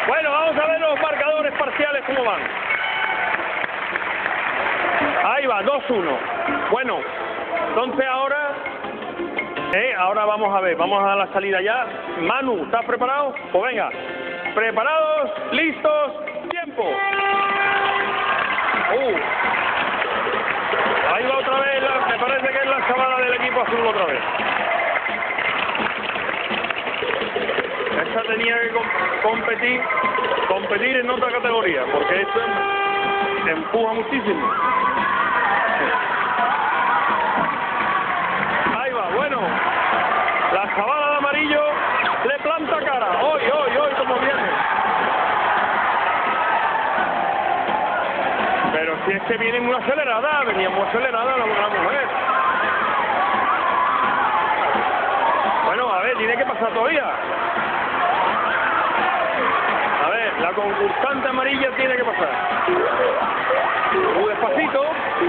Bueno, vamos a ver los marcadores parciales cómo van. Ahí va, 2-1. Bueno, entonces ahora vamos a ver, vamos a dar la salida ya. Manu, ¿estás preparado? Pues venga, preparados, listos, tiempo. Ahí va otra vez, me parece que es la chavala del equipo azul otra vez. Esta tenía que competir en otra categoría, porque esto empuja muchísimo. Ahí va, bueno, la chavala de amarillo le planta cara. Hoy, como viene. Pero si es que viene muy acelerada, venía muy acelerada la mujer. Bueno, a ver, tiene que pasar todavía. A ver, la concursante amarilla tiene que pasar. Muy despacito.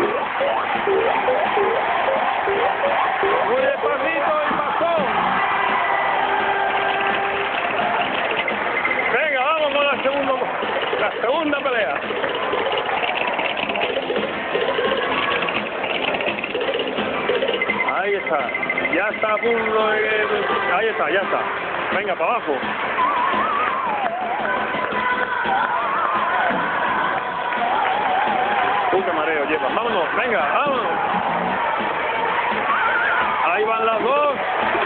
Muy despacito y pasó. Venga, vamos con la segunda pelea. Ahí está. Ya está a punto de... Ahí está, ya está. Venga, para abajo. Qué mareo lleva. Vámonos, venga, vámonos. Ahí van las dos.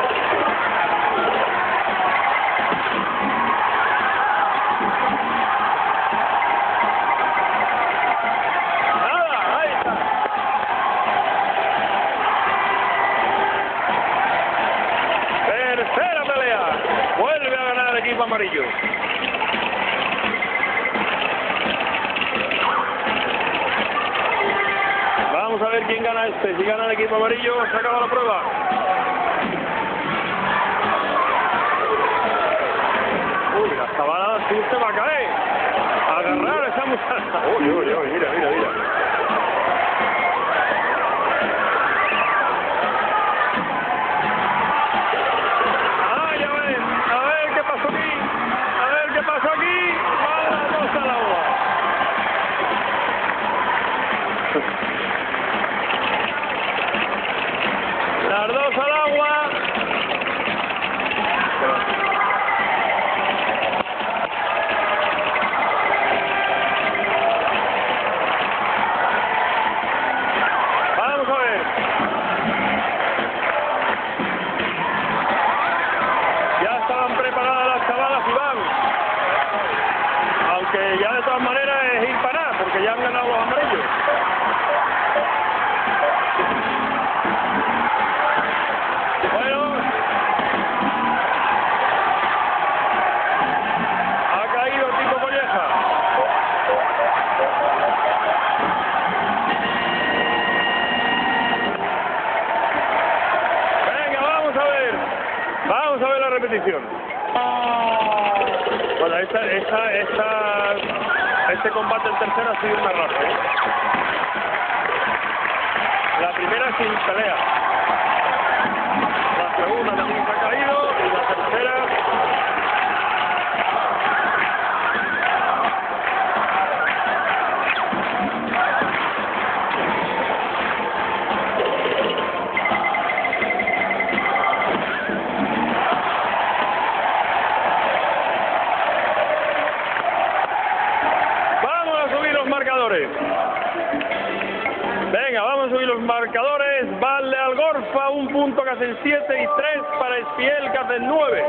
Nada, ahí está. Tercera pelea. Vuelve a ganar el equipo amarillo. Vamos a ver quién gana este. Si gana el equipo amarillo, se acaba la prueba. Uy, la chavala azul se va a caer. Agarrar a esa muchacha. Uy, mira. Ay, a ver qué pasó aquí. Van las dos al agua. Las dos al agua. Vamos a ver. Ya estaban preparadas las chavalas y van. Aunque ya de todas maneras es ir para nada, porque ya han ganado los amarillos. Vamos a ver la repetición. Bueno, este combate el tercero ha sido una raza, ¿eh? La primera sin pelea. La segunda también se ha caído y la tercera... Venga, vamos a subir los marcadores. Vale al Gorfa, 1 punto que hacen 7 y 3 para Espiel que hacen 9.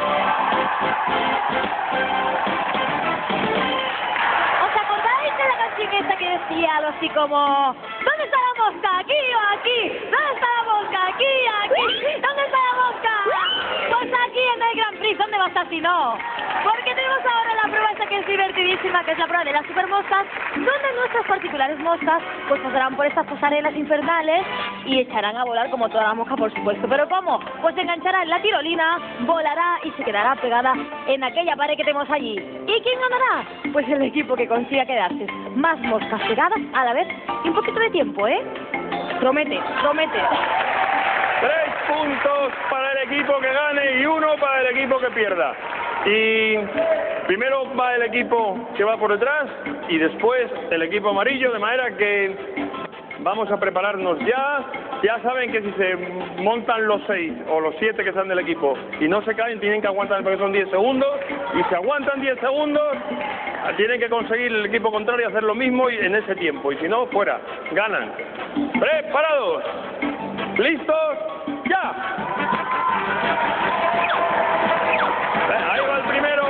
¿Os acordáis de la canción esta que decía algo así como ¿dónde está la mosca? ¿Aquí o aquí? ¿Dónde está la mosca? ¿Aquí? ¿Aquí? ¿Dónde está la mosca? Pues aquí en el Grand Prix. ¿Dónde va a estar si no? Porque tenemos ahora la prueba esta que es divertidísima, que es la prueba de las supermoscas, donde nuestras particulares moscas pues pasarán por estas pasarelas infernales y echarán a volar como toda la mosca, por supuesto. ¿Pero cómo? Pues se enganchará en la tirolina, volará y se quedará pegada en aquella pared que tenemos allí. ¿Y quién ganará? Pues el equipo que consiga quedarse más moscas pegadas a la vez y un poquito de tiempo, ¿eh? Promete. 3 puntos para el equipo que gane y 1 para el equipo que pierda. Y Primero va el equipo que va por detrás y después el equipo amarillo, de manera que vamos a prepararnos ya. Ya saben que si se montan los 6 o los 7 que están del equipo y no se caen, tienen que aguantar porque son 10 segundos. Y si aguantan 10 segundos, tienen que conseguir el equipo contrario hacer lo mismo y en ese tiempo. Y si no, fuera. Ganan. ¿Preparados? ¿Listos? ¡Ya! Ahí va el primero.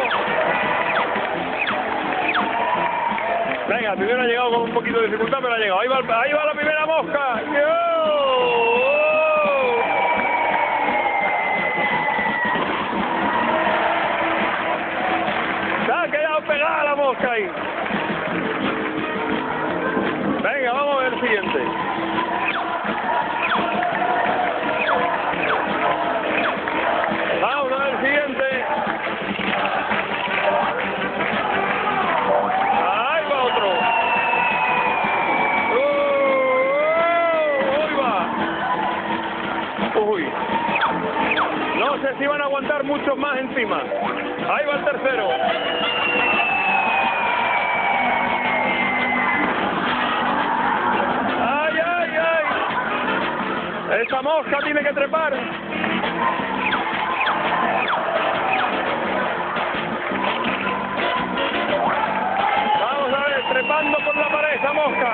Venga, el primero ha llegado con un poquito de dificultad, pero ha llegado. Ahí va la primera mosca. Se ha quedado pegada la mosca ahí. Venga, vamos a ver el siguiente. Vamos a ver el siguiente. Ahí va otro. Ahí va. Uy. No sé si van a aguantar muchos más encima. Ahí va el tercero. ¡Ay, ay, ay! Esa mosca tiene que trepar. Vamos a ver, trepando por la pared esa mosca.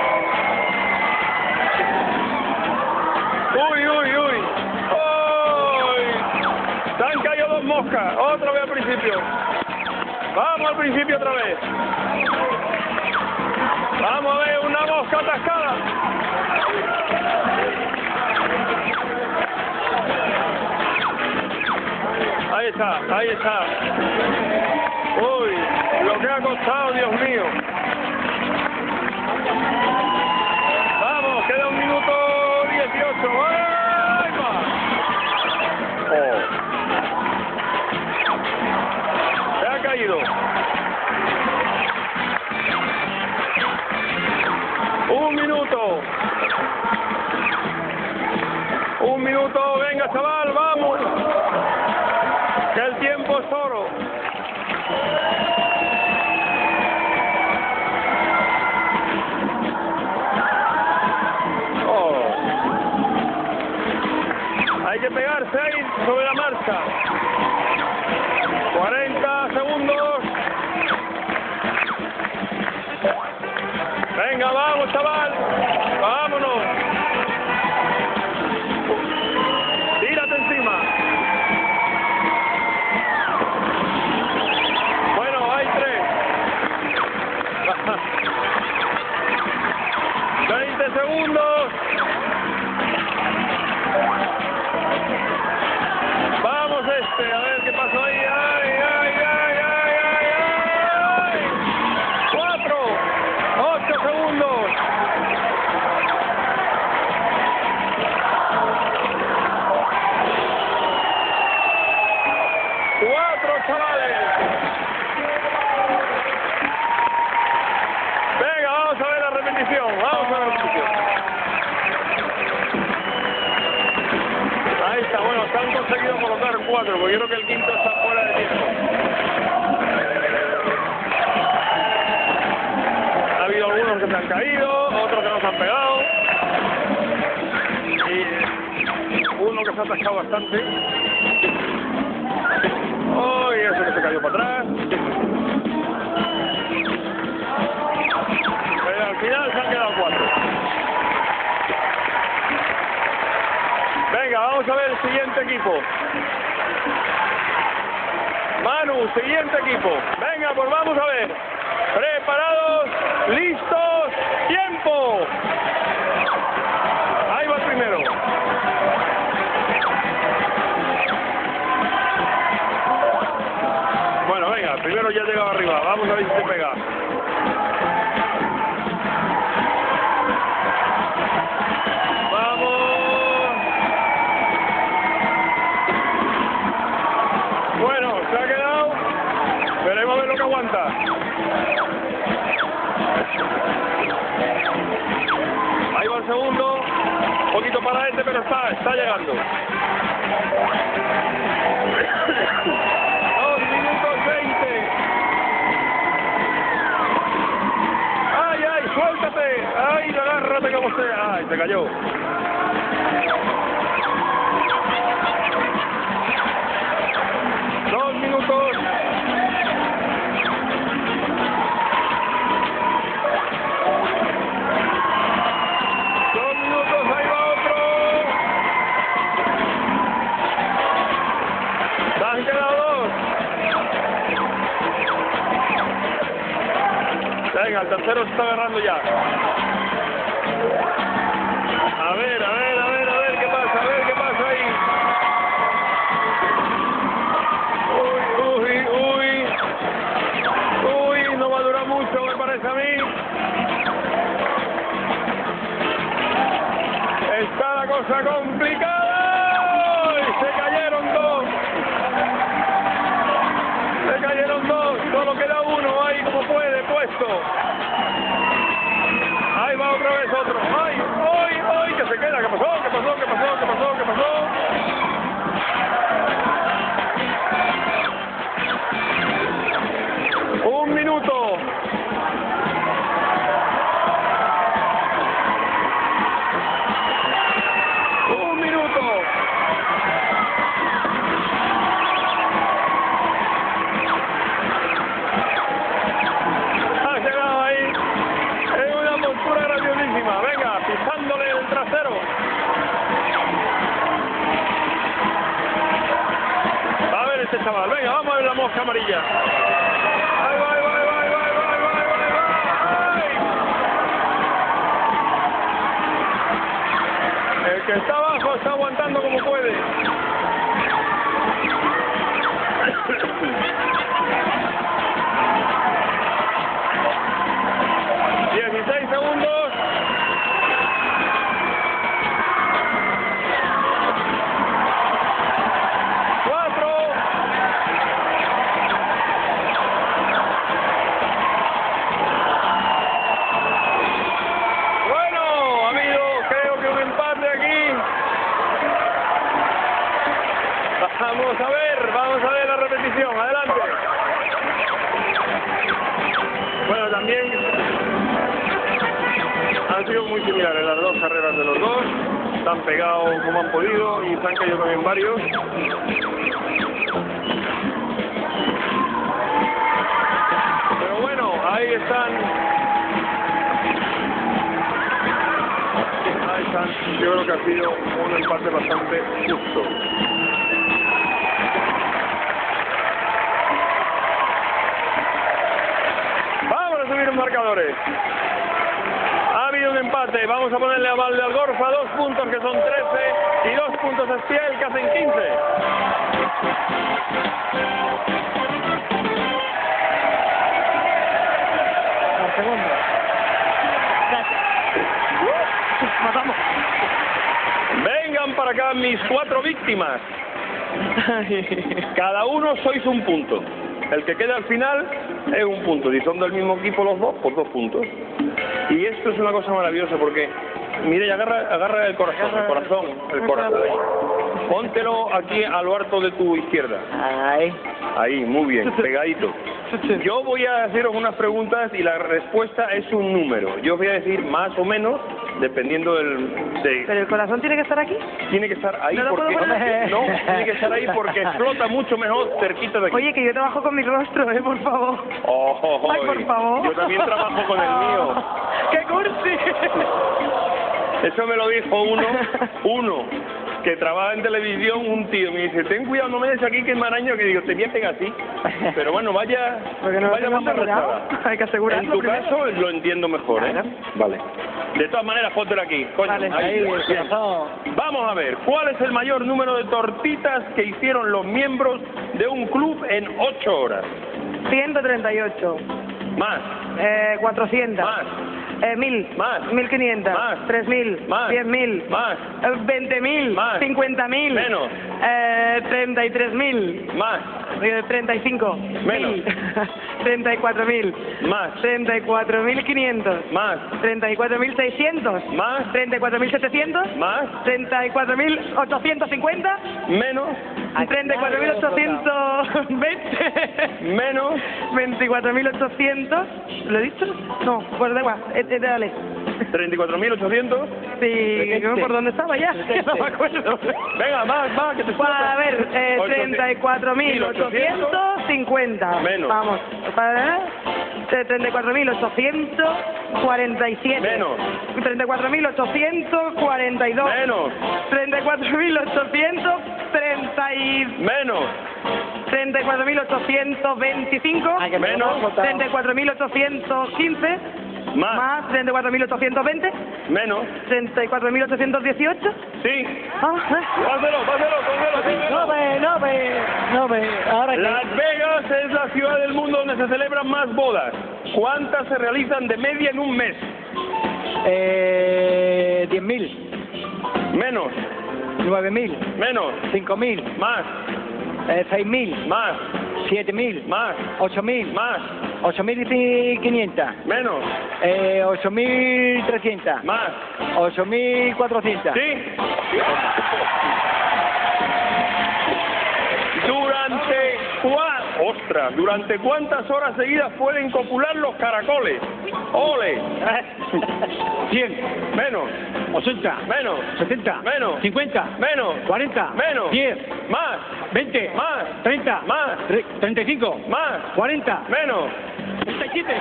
¡Uy, uy, uy! ¡Uy! Se han caído dos moscas. Otra vez al principio. Vamos al principio otra vez. Vamos a ver una mosca atascada. Ahí está, ahí está. Uy, lo que ha costado, Dios mío. Vamos, queda 1 minuto 18. ¡Ahí va! Oh. Se ha caído. 1 minuto. 1 minuto, venga chaval, vamos. Que el tiempo es oro. Oh. Hay que pegarse ahí sobre la marcha. 40 segundos. Venga, vamos chaval. Vámonos. Tírate encima. Bueno, hay 3. 20 segundos. Vamos a ver qué pasó ahí. ¡Ay, ay, ay, ay, ay, ay! 4, 8 segundos. Chavales. Venga, vamos a ver la repetición. Vamos a ver la repetición. Ahí está, bueno, se han conseguido colocar 4, porque yo creo que el quinto está fuera de tiempo. Ha habido algunos que se han caído, otros que no se han pegado. Y uno que se ha atascado bastante. ¡Oh! Y eso que se cayó para atrás. Pero al final se han quedado 4. Venga, vamos a ver el siguiente equipo. Manu, siguiente equipo. Venga, pues vamos a ver. Preparados, listos, tiempo. Ahí va el primero. Bueno, venga, primero ya ha llegado arriba. Vamos a ver si se pega. ¡Vamos! Bueno, se ha quedado. Veremos a ver lo que aguanta. Ahí va el segundo. Un poquito para este, pero está llegando. 2 minutos 20. agárrate como sea. Ay, se cayó. Dos minutos. Ahí va otro. Se han quedado dos. Venga, el tercero se está agarrando ya. A ver, qué pasa, ahí. Uy, no va a durar mucho, me parece a mí. Está la cosa complicada. ¡Y se cayeron dos! Solo queda uno ahí como puede, puesto. Ahí va otra vez otro. ¡Ay! Que se queda. ¿Qué pasó? Un minuto. Chaval, venga, vamos a ver la mosca amarilla. Ahí va. El que está abajo está aguantando como puede. 16 segundos. Vamos a ver la repetición, adelante. Bueno, también han sido muy similares las dos carreras de los dos, se han pegado como han podido y se han caído también varios. Pero bueno, ahí están. Yo creo que ha sido un empate bastante justo. Marcadores. Ha habido un empate. Vamos a ponerle a Valdealgorfa 2 puntos, que son 13, y 2 puntos a Espiel, que hacen 15. La segunda. Gracias. Matamos. Vengan para acá mis 4 víctimas. Cada uno sois un punto. El que queda al final es un punto. Si son del mismo equipo los dos, pues 2 puntos. Y esto es una cosa maravillosa porque, mire, y agarra el corazón. Póntelo aquí a lo harto de tu izquierda. Ahí, muy bien, pegadito. Yo voy a haceros unas preguntas y la respuesta es un número. Yo os voy a decir más o menos, dependiendo ¿Pero el corazón tiene que estar aquí? Tiene que estar ahí porque... No, tiene que estar ahí porque explota mucho mejor cerquita de aquí. Oye, que yo trabajo con mi rostro, por favor. Ay, por favor. Yo también trabajo con el mío. ¡Qué cursi! Eso me lo dijo uno que trabaja en televisión, un tío. Me dice, ten cuidado, no me des aquí que es maraño, que digo, te voy a pegar así. Pero bueno, vaya más arrechada. Hay que asegurarlo. En tu caso lo entiendo mejor, ¿eh? Vale. De todas maneras, póntelo aquí. Coño, vale. Ahí, vamos a ver, ¿cuál es el mayor número de tortitas que hicieron los miembros de un club en 8 horas? 138. Más. 400. Más. 1000. Más. 1500. Más. 3000. Más. 10.000. Más. 20.000. Más. 50.000. Menos. 33.000. Más. 35. Menos. 34.000. Más. 34.500. Más. 34.600. Más. 34.700. Más. 34.850. Menos. 34.820. Menos. 24.800. ¿Lo he dicho? No, pues da igual. Dale. 34.800. Sí, ¿por dónde estaba ya? No me acuerdo. Venga, más, que te A ver, 34.850. Menos. Vamos, 34.847. Menos. 34.842. Menos. 34.830 y... Menos. 34.825. Menos. 34.815. Más. 34.820. Menos. 34.818. Sí. Páselo. No ve. Ahora que... Las Vegas es la ciudad del mundo donde se celebran más bodas. ¿Cuántas se realizan de media en un mes? 10.000, Menos. 9.000, Menos. 5.000, Más. 6.000, Más. 7.000, Más. 8.000, Más. 8.500, Menos. 8.300, Más. 8.400. Sí. ¿Durante cuántas horas seguidas pueden copular los caracoles? ¡Ole! 100, Menos. 80, Menos. 70, Menos. 50, Menos. 40, Menos. 10, Más. 20, Más. 30, Más. 35, Más. 40, Menos. 37.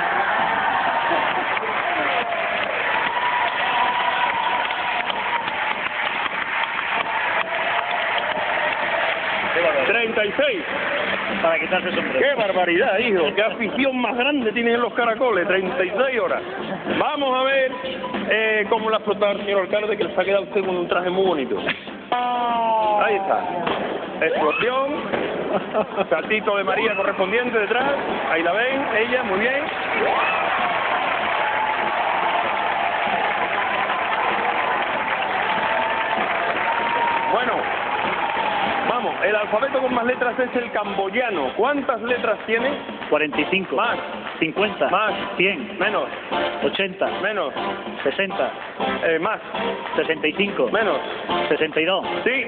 ¡36! Para quitarse el sombrero. ¡Qué barbaridad, hijo! ¡Qué afición más grande tienen los caracoles! 36 horas. Vamos a ver cómo la ha explotado el señor alcalde, que les ha quedado usted con un traje muy bonito. Ahí está. Explosión. Saltito de María correspondiente detrás. Ahí la ven, ella, muy bien. Bueno. Vamos, el alfabeto con más letras es el camboyano. ¿Cuántas letras tiene? 45. Más. 50. Más. 100. Menos. 80. Menos. 60. Más. 65. Menos. 62. Sí.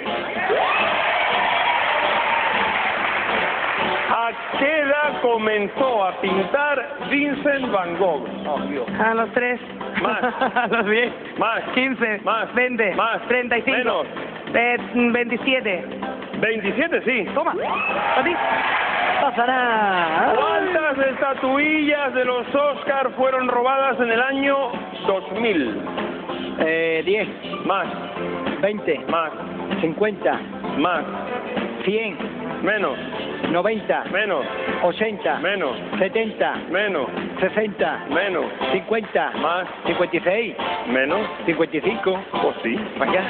¿A qué edad comenzó a pintar Vincent Van Gogh? Oh, Dios. A los 3. Más. A los 10. Más. 15. Más. 20. Más. 35. Menos. 27. 27, sí. Toma. A ti. Pasa nada. ¿Cuántas estatuillas de los Oscar fueron robadas en el año 2000? 10. Más. 20. Más. 50. Más. 100. Menos. 90. Menos. 80. Menos. 70. Menos. 60. Menos. 50. Más. 56. Menos. 55. Pues sí. Vaya.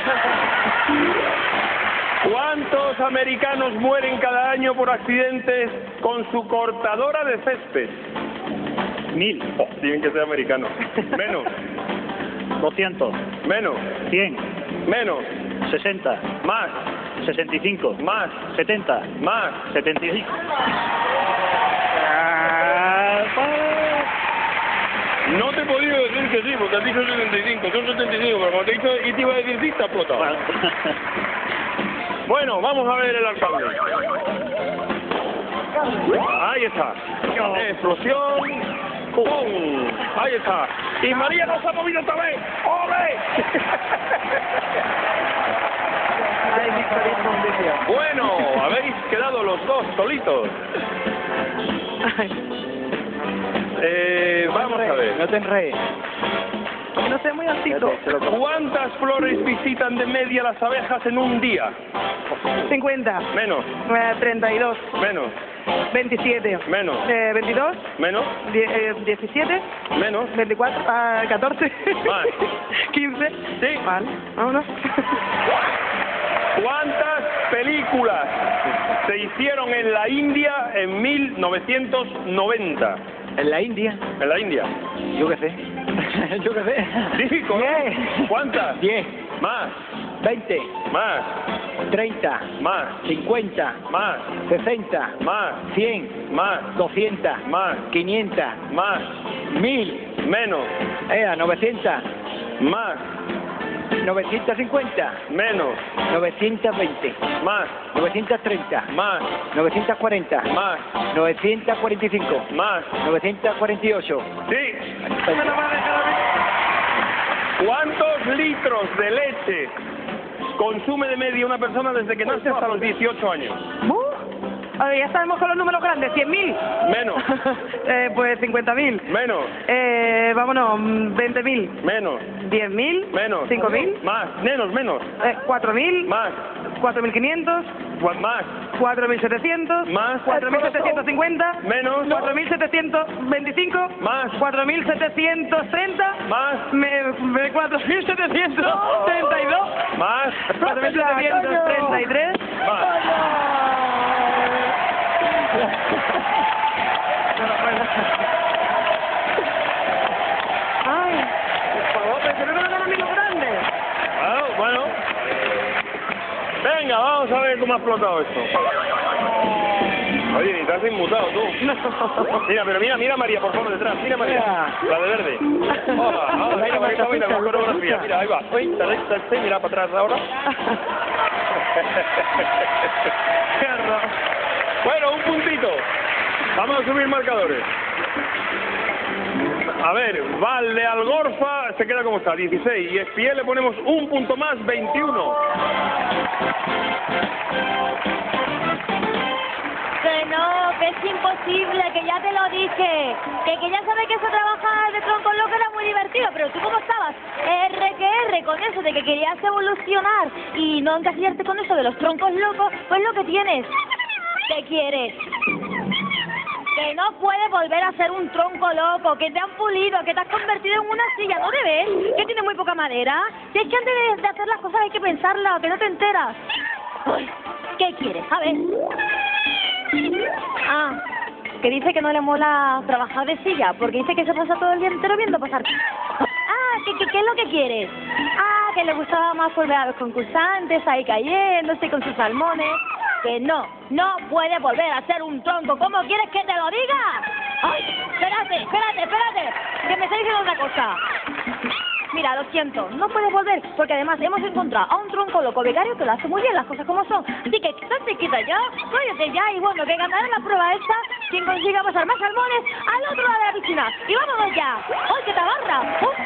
¿Cuántos americanos mueren cada año por accidentes con su cortadora de césped? 1000. Oh, tienen que ser americanos. Menos. 200. Menos. 100. Menos. 60. Más. 65. Más. 70. Más. 75. No te he podido decir que sí, porque has dicho 75, son 75, pero como te he dicho y te iba a decir sí, te ha explotado. Bueno, vamos a ver el alcalde. Ahí está. Explosión. ¡Pum! Ahí está. Y María no se ha movido esta vez. ¡Ole! Bueno, habéis quedado los dos solitos. Vamos a ver. No te enredes. No sé, muy altito. ¿Cuántas flores visitan de media las abejas en un día? 50. Menos. 32. Menos. 27. Menos. 22. Menos. 17. Menos. 24. 14. Más. 15. Sí. Vale, vámonos. ¿Cuántas películas se hicieron en la India en 1990? ¿En la India? En la India. Yo qué sé. Yo qué sé. Sí, correcto. 10. ¿Cuántas? 10. Más. 20. Más. 30. Más. 50. Más. 60. Más. 100. Más. 200. Más. 500. Más. 1000. Menos. 900. Más. 950. Menos. 920. Más. 930. Más. 940. Más. 945. Más. 948. Sí. Me la va a dejar a mí. ¿Cuántos litros de leche consume de media una persona desde que nace hasta los 18 años? A ver, ya sabemos con los números grandes, 100.000. Menos. Pues 50.000. Menos. Vámonos, 20.000. Menos. 10.000. Menos. 5.000. Más. Menos. 4.000. Más. 4.500. Más. 4.700. Más. 4.750. Menos. 4.725. Más. 4.730. Más. 4.732. Más. 4.733. Más. Ay, por favor, pero que no me dan a mí los grandes. Ah, bueno. Venga, vamos a ver cómo ha explotado esto. Oye, ni te has inmutado tú. Mira, pero mira María, por favor, detrás. Mira María, la de verde. Hola, mira María, mira la coreografía. Mira, ahí va. Uy, mira para atrás ahora. Qué horror. Bueno, un puntito. Vamos a subir marcadores. A ver, Valde Algorfa se queda como está, 16. Y Espiel le ponemos un punto más, 21. Que no, que es imposible, que ya te lo dije, que ya sabes que eso trabajar de tronco loco era muy divertido, pero tú cómo estabas, R con eso de que querías evolucionar y no encasillarte con eso de los troncos locos, pues lo que tienes, ¿qué quieres? Que no puedes volver a ser un tronco loco, que te han pulido, que te has convertido en una silla, ¿no te ves? Que tienes muy poca madera. Si es que antes de hacer las cosas hay que pensarlas, que no te enteras. Ay, ¿qué quieres? A ver. Ah, que dice que no le mola trabajar de silla, porque dice que se pasa todo el día entero viendo pasar. Ah, ¿qué es lo que quieres? Ah, que le gustaba más volver a los concursantes ahí cayéndose con sus salmones. Que no puede volver a ser un tronco. ¿Cómo quieres que te lo diga? ¡Ay! Espérate, que me está diciendo otra cosa. Mira, lo siento, no puedes volver, porque además hemos encontrado a un tronco loco becario que lo hace muy bien las cosas como son. Así que quítate ya, cállate ya, y bueno, que ganará la prueba esta quien consiga pasar más salmones al otro lado de la piscina. Y vámonos ya. ¡Ay, que te agarra!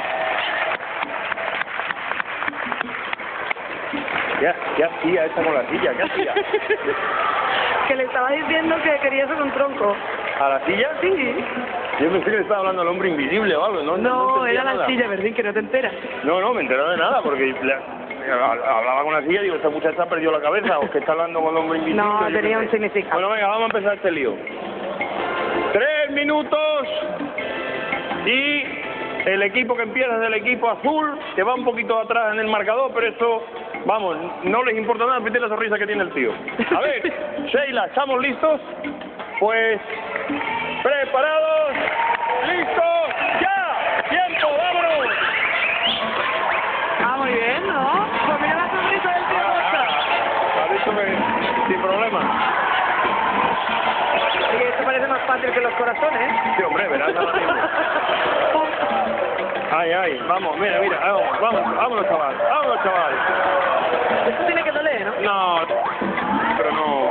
¿Qué hacía esta con la silla? ¿Qué hacía? Que le estaba diciendo que quería ser un tronco. ¿A la silla? Sí. Yo pensé que le estaba hablando al hombre invisible o algo. No era la nada. silla, ¿verdad? Que no te enteras. No, me enteré de nada, porque hablaba con la silla y digo, esta muchacha perdió la cabeza, o que está hablando con el hombre invisible. No, tenía un significado. Bueno, venga, vamos a empezar este lío. 3 minutos y el equipo que empieza es el equipo azul, que va un poquito atrás en el marcador, pero eso, vamos, no les importa nada, fíjate la sonrisa que tiene el tío. A ver, Sheila, ¿estamos listos? Pues, preparados, listos, ya, tiempo, vámonos. Ah, muy bien, ¿no? Pues mira la sonrisa del tío Costa. Ha dicho que sin problema. Y esto parece más fácil que los corazones. Sí, hombre, verás ahora mismo. Ay, vamos, mira, vámonos, chaval. Esto tiene que doler, ¿no? No, pero no.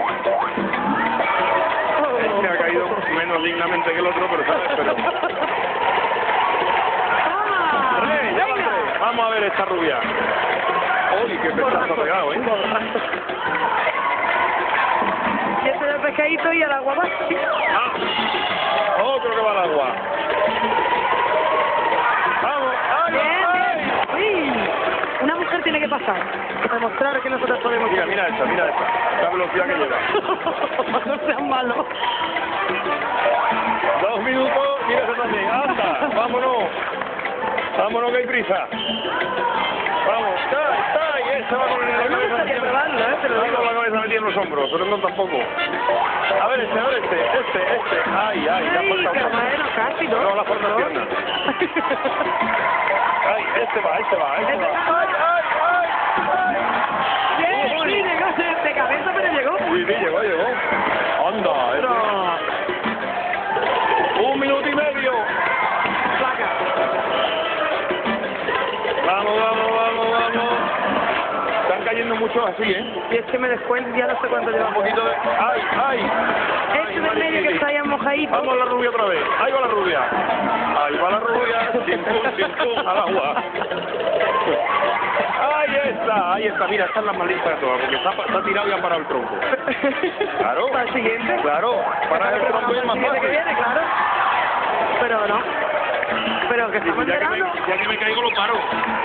Este ha caído menos dignamente que el otro, pero sabes, Vamos a ver esta rubia. Uy, qué pedazo ha pegado, ¿eh? Y este del pescadito y al agua más. Otro que va al agua. Vamos, Bien. Una mujer tiene que pasar. Para demostrar que nosotros podemos. Mira esta. La velocidad que lleva. No sean malos. 2 minutos, mira esa también. Anda, vámonos que hay prisa. Vamos, está, y ese va con la cabeza metida. Te lo digo, la cabeza metida en los hombros, pero no tampoco. A ver este. Ay, ya falta uno. Bueno, casi, ¿no? No, la falta la pierna. Ay, este va. Ay. Bien, sí, llegó de cabeza, pero llegó. Sí, llegó. Anda, este. 1 minuto y medio. Placa. Vamos. Están cayendo muchos así, ¿eh? Y es que me descuento, ya no sé cuánto lleva. Un poquito de... ¡Ay! Este del medio que está ahí mojadito. Vamos a la rubia otra vez. Ahí va la rubia. Chimpún, al agua. Ahí está, mira, están las más listas de todas, porque está tirado y han parado el tronco. Claro. ¿Para el siguiente? Claro, parar el tronco es más El siguiente que fácil. viene, claro. Pero no. Pero que estamos Ya esperando. que me caigo lo paro.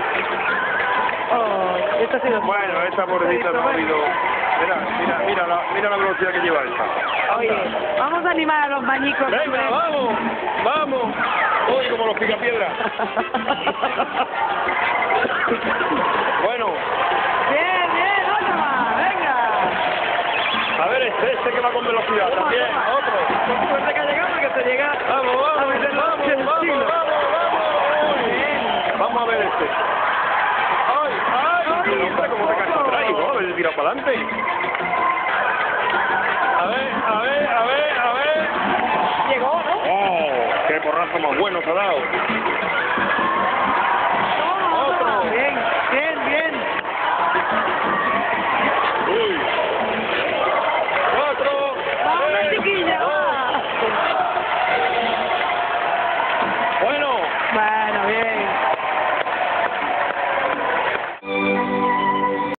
Oh, esto ha sido... Bueno, esta pobrecita no ha habido... Mira la velocidad que lleva esta. Oye, vamos a animar a los bañicos. Venga, vamos. Uy, como los picapiedras. Bueno, Bien, otro más, venga. a ver este que va con velocidad también. Otro. Con suerte que ha llegado, que se llega a meter los pies del siglo. Vamos a ver este. ¡Ay! Pero hombre, ¿cómo te caes para atrás, hijo? A ver, tira para adelante. A ver. Llegó, ¿no? ¡Oh! ¡Qué porrazo más bueno se ha dado! Otro. Bien.